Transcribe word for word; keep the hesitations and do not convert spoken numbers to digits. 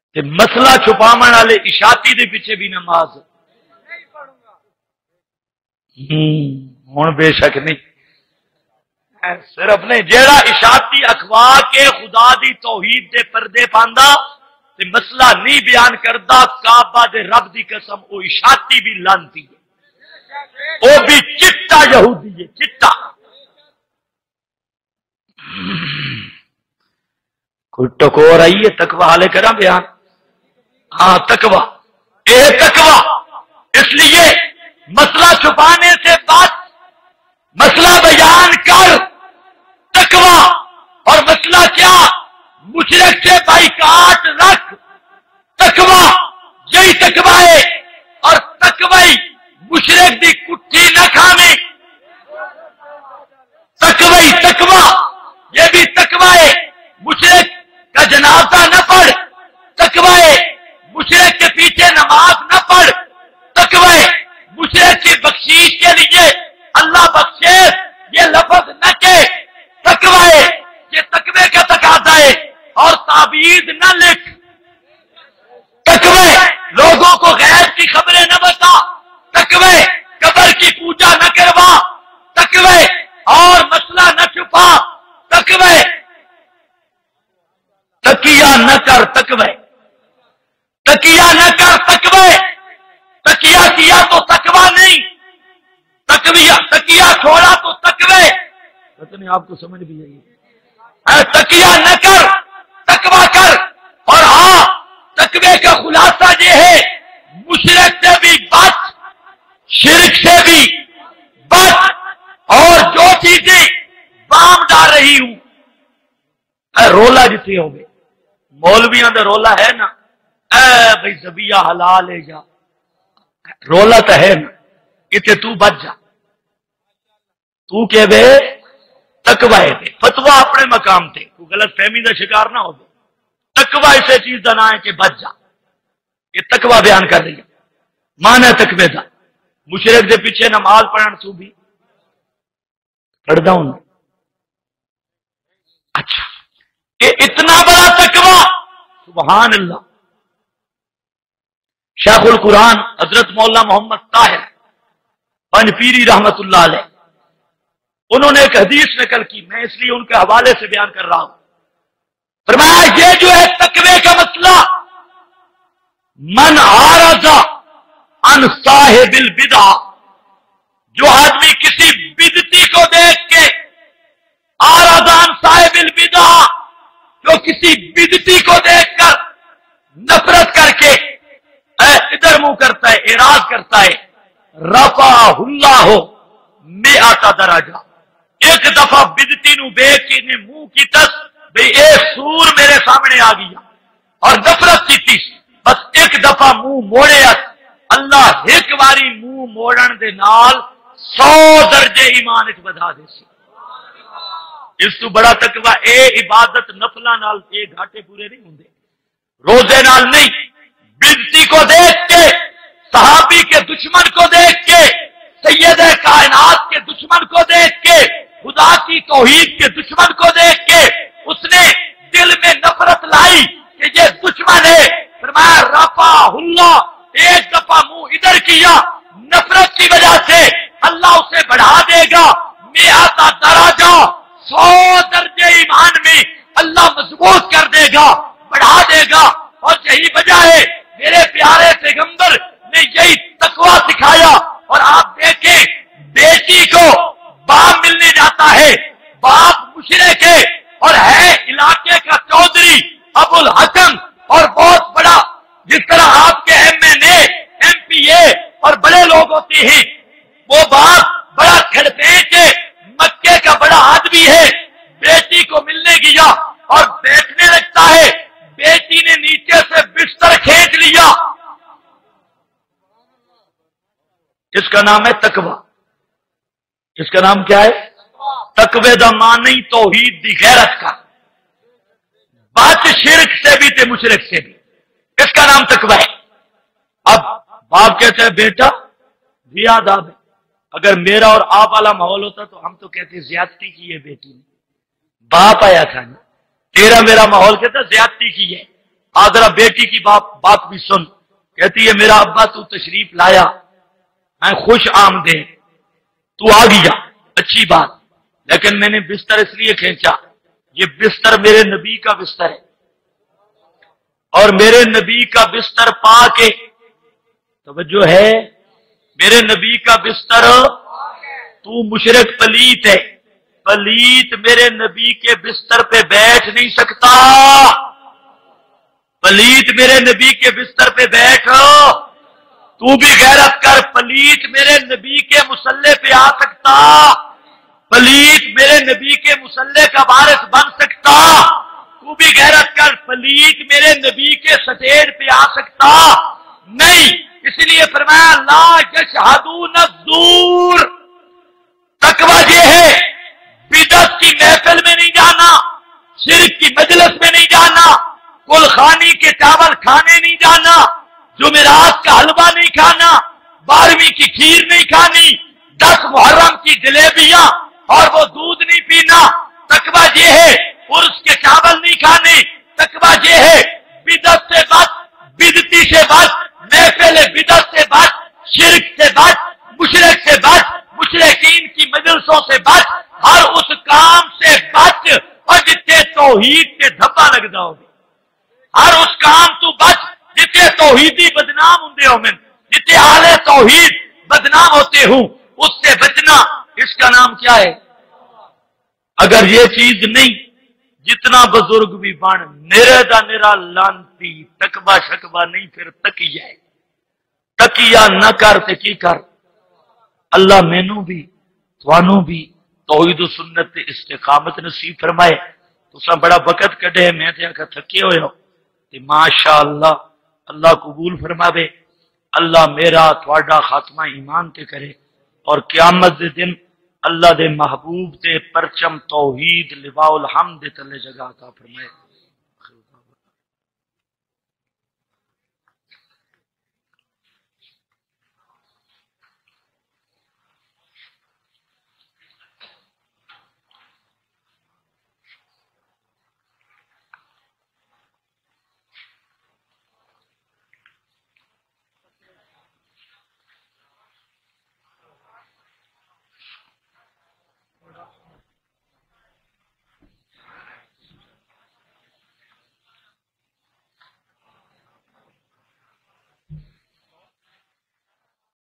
تے مسئلہ چھپاون والے اشاعتی دے پیچھے بھی نماز ہوں بے شک نہیں صرف نہیں جیڑا اشاعتی اخوا کے خدا دی توحید دے پردے پاندا تے مسئلہ نہیں بیان کردا کعبہ دے رب دی قسم او اشاعتی بھی لانتی ہے او بھی چٹا یہودی ہے چٹا کوئی ٹکور آئی ہے تقوی حالے کرا بیان ہاں تقوی اے تقوی اس لیے مسئلہ چھپانے سے بات مسئلہ بیان کر تقوی اور مسئلہ کیا مشرک سے بائیکاٹ رکھ تقوی یہی تقوی ہے اور تقوی مشرک دی کٹھی نہ کھانے تقوی تقوی یہ بھی تقوی ہے مشرک کا جنازہ نہ پڑھ تقوی ہے مشرک کے پیچھے نماز نہ پڑھ تقوی مشرک کی بخشیش کے لیے اللہ بخشے یہ لفظ نہ کہ تقوی یہ تقوی کا تقاضا ہے اور تعویذ نہ لکھ تقوی لوگوں کو غیب کی خبریں نہ بتا تقوی قبر کی پوجا نہ کروا تقوی اور مسئلہ نہ چھپا تقوی تقیہ نہ کر تقوی تقیہ نہ کر تقوی تقیہ کیا تو تقوی نہیں تقویہ تقیہ چھوڑا تو تقوی پتہ نہیں آپ کو سمجھ بھی آئی تقیہ نہ کر تقوی کر اور ہاں تقوی کا خلاصہ یہ ہے مشرک سے بھی بچ شرک سے بھی بچ اور جو چیزیں بام ڈال رہی ہوں اے رولا جتنے ہو گئے مولویاں دا رولا ہے نا اے بھائی زبیہ حلال ہے جا رولا تو ہے نا اتنے تو بچ جا تو کہ بے تقوی ہے فتویٰ اپنے مقام تے کوئی غلط فہمی دا شکار نہ ہو تقوی اسے چیز دا نہ ہے کہ بچ جا یہ تقوی بیان کر رہی ہے مانا تقوی دا مشرک دے پیچھے نماز پڑھن تو بھی پڑھدا ہوں اچھا کہ اتنا بڑا تقوی سبحان اللہ شیخ القرآن حضرت مولانا محمد طاہر پنج پیری رحمت اللہ علیہ انہوں نے ایک حدیث نقل کی میں اس لیے ان کے حوالے سے بیان کر رہا ہوں فرمایا یہ جو ہے تقوی کا مسئلہ من عارض عن صاحب البدع جو آدمی کسی بدعتی کو دیکھ کے عارض عن صاحب البدع جو کسی بدعتی کو دیکھ کر نفرت کر کے ادھر منہ کرتا ہے اعراض کرتا ہے رفعہ اللہ مئات درجہ ایک دفعہ بدعتی نو بیک کے نے منہ کی تس بھئی اے سور میرے سامنے آ گیا اور نفرت کی تیس بس ایک دفعہ منہ موڑے اللہ ایک باری منہ موڑن دے نال سو درجے ایمان اچ بدا دے سی اس تو بڑا تقوی اے عبادت نفلہ نال اے گھاٹے پورے نہیں ہوندے روزے نال نہیں بدعتی کو دیکھ کے صحابی کے دشمن کو دیکھ کے سید کائنات کے دشمن کو دیکھ کے خدا کی توحید کے دشمن کو دیکھ کے اس نے دل میں نفرت لائی کہ یہ دشمن ہے فرمایا رفع اللہ ایک دفعہ منہ ادھر کیا نفرت کی وجہ سے اللہ اسے بڑھا دے گا مئات درجہ سو درجے ایمان میں اللہ مضبوط کر دے گا بڑھا دے گا اور یہی وجہ ہے میرے پیارے پیغمبر نے یہی تقوی سکھایا اور آپ دیکھیں بیٹی کو باپ ملنے جاتا ہے باپ مشرک ہے اور ہے علاقے کا چودھری ابو الحکم اور بہت بڑا جس طرح آپ کے M N A M P A اور بڑے لوگ ہوتے ہیں وہ باپ بڑا کھڑپیٹ ہے مکے کا بڑا آدمی ہے بیٹی کو ملنے گیا اور بیٹھنے لگتا ہے بیٹی نے نیچے سے بستر کھینچ لیا اس کا نام ہے تقوی اس کا نام کیا ہے تقوی دا معنی توحید دی غیرت کا بات شرک سے بھی تے مشرک سے بھی اس کا نام تقوی ہے اب باپ کہتے ہیں بیٹا زیاد آب ہے اگر میرا اور آپ والا ماحول ہوتا تو ہم تو کہتے زیادتی کی ہے بیٹی نے باپ آیا تھا نا تیرا میرا ماحول کہتا زیادتی کی ہے آدرا بیٹی کی بات بات بھی سن، کہتی ہے میرا ابا تو تشریف لایا، میں خوش آمدید، تو آ گیا، اچھی بات، لیکن میں نے بستر اس لیے کھینچا، یہ بستر میرے نبی کا بستر ہے، اور میرے نبی کا بستر پا کے، توجہ ہے، میرے نبی کا بستر، تو مشرک پلیت ہے، پلیت میرے نبی کے بستر پہ بیٹھ نہیں سکتا، پلیت میرے نبی کے بستر پہ بیٹھ، تو بھی غیرت کر، پلیت میرے نبی کے مصلے پہ آ سکتا، پلیت میرے نبی کے مصلے کا وارث بن سکتا، تو بھی غیرت کر، پلیت میرے نبی کے سٹیج پہ آ سکتا نہیں، اس لیے فرمایا لا یشہدون الزور، تقوی یہ ہے بدعت کی محفل میں نہیں جانا، شرک کی مجلس میں نہیں جانا، کل خانی کے چاول کھانے نہیں جانا، جمعرات کا حلوہ نہیں کھانا، بارہویں کی کھیر نہیں کھانی، دس محرم کی جلیبیاں اور وہ دودھ نہیں پینا، تقوی یہ ہے عرس کے چاول نہیں کھانے، تقوی یہ ہے بدعت سے بچ، بدعتی سے بچ، محفل بدعت سے بچ، شرک سے بچ، مشرک سے بچ، مشرکین کی مجلسوں سے بچ، ہر اس کام سے بچ اور جتنے توحید کے دھبا لگ جاؤ گے، ہر اس کام تو بچ جتنے توحیدی بدنام ہوندے ہو، میں جتنے اہل توحید بدنام ہوتے ہوں، اس سے بچنا، اس کا نام کیا ہے؟ اگر یہ چیز نہیں، جتنا بزرگ بھی بن، نیرے دا نیرا لانتی، تقوی شکوہ نہیں، پھر تقیہ ہے، تقیہ نہ کر تے کی کر، اللہ مینوں بھی توانوں بھی توحید و سنت تے استقامت نصیب فرمائے۔ تو سا بڑا وقت کڈے، میں تے آکھا تھکے ہوئے ہو تے ماشاءاللہ اللہ قبول فرماوے، اللہ میرا تھوڑا خاتمہ ایمان تے کرے، اور قیامت دے دن اللہ دے محبوب تے پرچم توحید لواء الحمد تلے جگہ عطا فرمائے۔